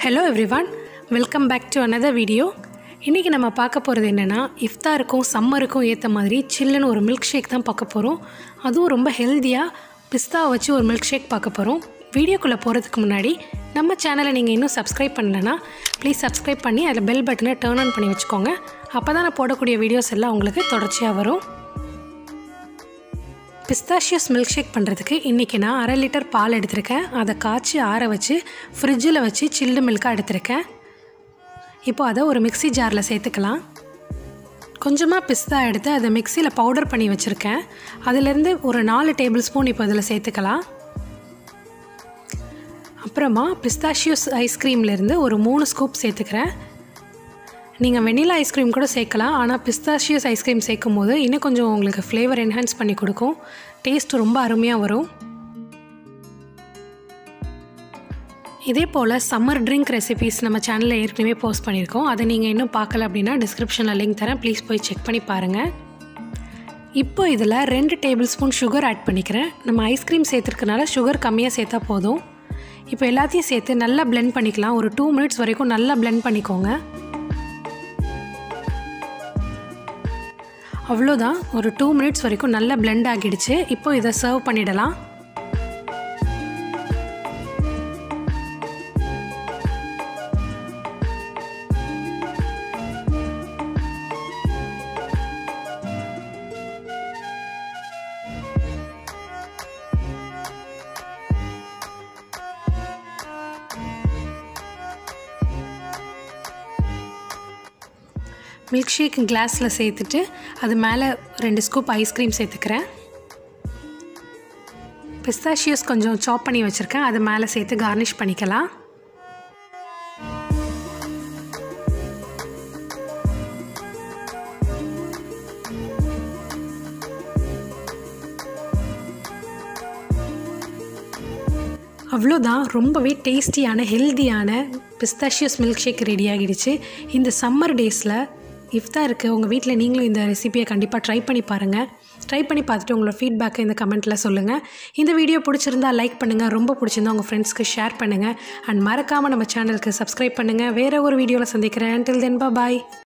Hello everyone, welcome back to another video. இன்றைக்கி நம்ம பார்க்க போகிறது என்னென்னா இஃப்தாருக்கும் சம்மருக்கும் ஏற்ற மாதிரி சில்லுன்னு ஒரு மில்க் ஷேக் தான் பார்க்க போகிறோம். அதுவும் ரொம்ப ஹெல்த்தியாக பிஸ்தாவை வச்சு ஒரு மில்க் ஷேக் பார்க்க போகிறோம். வீடியோக்குள்ளே போகிறதுக்கு முன்னாடி நம்ம சேனலை நீங்கள் இன்னும் சப்ஸ்கிரைப் பண்ணலைன்னா ப்ளீஸ் சப்ஸ்கிரைப் பண்ணி அதில் பெல் பட்டனை டர்ன் ஆன் பண்ணி வச்சுக்கோங்க. அப்போ தான் நான் போடக்கூடிய வீடியோஸ் எல்லாம் உங்களுக்கு தொடர்ச்சியாக வரும். பிஸ்தாஷியஸ் மில்க் ஷேக் பண்ணுறதுக்கு இன்றைக்கி நான் 1/2 லிட்டர் பால் எடுத்திருக்கேன். அதை காய்ச்சி ஆற வச்சு ஃப்ரிட்ஜில் வச்சு சில்டு மில்காக எடுத்திருக்கேன். இப்போ அதை ஒரு மிக்ஸி ஜாரில் சேர்த்துக்கலாம். கொஞ்சமாக பிஸ்தா எடுத்து அதை மிக்ஸியில் பவுடர் பண்ணி வச்சுருக்கேன். அதிலேருந்து ஒரு 4 டேபிள் ஸ்பூன் இப்போ அதில் சேர்த்துக்கலாம். அப்புறமா பிஸ்தாஷியஸ் ஐஸ்கிரீம்லேருந்து ஒரு 3 ஸ்கூப் சேர்த்துக்கிறேன். நீங்கள் வெனிலா ஐஸ்கிரீம் கூட சேர்க்கலாம். ஆனால் பிஸ்தாஷியஸ் ஐஸ்கிரீம் சேர்க்கும் போது இன்னும் கொஞ்சம் உங்களுக்கு ஃப்ளேவர் என்ஹான்ஸ் பண்ணி கொடுக்கும். டேஸ்ட் ரொம்ப அருமையாக வரும். இதே போல் சம்மர் ட்ரிங்க் ரெசிபீஸ் நம்ம சேனலில் ஏற்கனவே போஸ்ட் பண்ணியிருக்கோம். அதை நீங்கள் இன்னும் பார்க்கல அப்படின்னா டிஸ்கிரிப்ஷனில் லிங்க் தரேன், ப்ளீஸ் போய் செக் பண்ணி பாருங்கள். இப்போ இதில் 2 டேபிள் ஸ்பூன் சுகர் ஆட் பண்ணிக்கிறேன். நம்ம ஐஸ்கிரீம் சேர்த்துருக்கனால சுகர் கம்மியாக சேர்த்தா போதும். இப்போ எல்லாத்தையும் சேர்த்து நல்லா பிளெண்ட் பண்ணிக்கலாம். ஒரு 2 மினிட்ஸ் வரைக்கும் நல்லா பிளெண்ட் பண்ணிக்கோங்க. அவ்வளோதான், ஒரு 2 மினிட்ஸ் வரைக்கும் நல்லா பிளெண்ட் ஆகிடுச்சு. இப்போ இதை சர்வ் பண்ணிடலாம். மில்க் ஷேக் கிளாஸில் சேர்த்துட்டு அது மேலே 2 ஸ்கூப் ஐஸ்கிரீம் சேர்த்துக்கிறேன். பிஸ்தாஷியஸ் கொஞ்சம் சாப் பண்ணி வச்சுருக்கேன், அது மேலே சேர்த்து கார்னிஷ் பண்ணிக்கலாம். அவ்வளோதான், ரொம்பவே டேஸ்டியான ஹெல்த்தியான பிஸ்தாஷியஸ் மில்க் ஷேக் ரெடி ஆகிடுச்சு. இந்த சம்மர் டேஸில் இஃப்தாருக்கு உங்கள் வீட்டில் நீங்களும் இந்த ரெசிபியை கண்டிப்பாக ட்ரை பண்ணி பாருங்கள். ட்ரை பண்ணி பார்த்துட்டு உங்களோட ஃபீட்பேக்கை இந்த கமெண்ட்டில் சொல்லுங்கள். இந்த வீடியோ பிடிச்சிருந்தால் லைக் பண்ணுங்கள், ரொம்ப பிடிச்சிருந்தா உங்கள் ஃப்ரெண்ட்ஸ்க்கு ஷேர் பண்ணுங்கள். அண்ட் மறக்காமல் நம்ம சேனலுக்கு சப்ஸ்கிரைப் பண்ணுங்கள். வேறு ஒரு வீடியோவில் சந்திக்கிறேன். Until then, bye.